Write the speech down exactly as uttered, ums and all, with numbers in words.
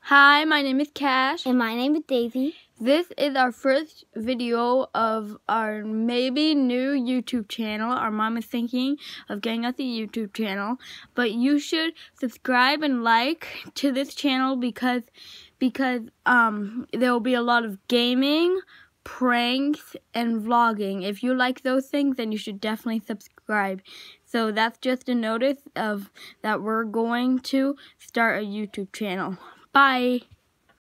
Hi, my name is Cash. And my name is Daisy. This is our first video of our maybe new YouTube channel. Our mom is thinking of getting us a YouTube channel. But you should subscribe and like to this channel because because um there will be a lot of gaming, pranks, and vlogging. If you like those things, then you should definitely subscribe. So that's just a notice of that we're going to start a YouTube channel. Bye.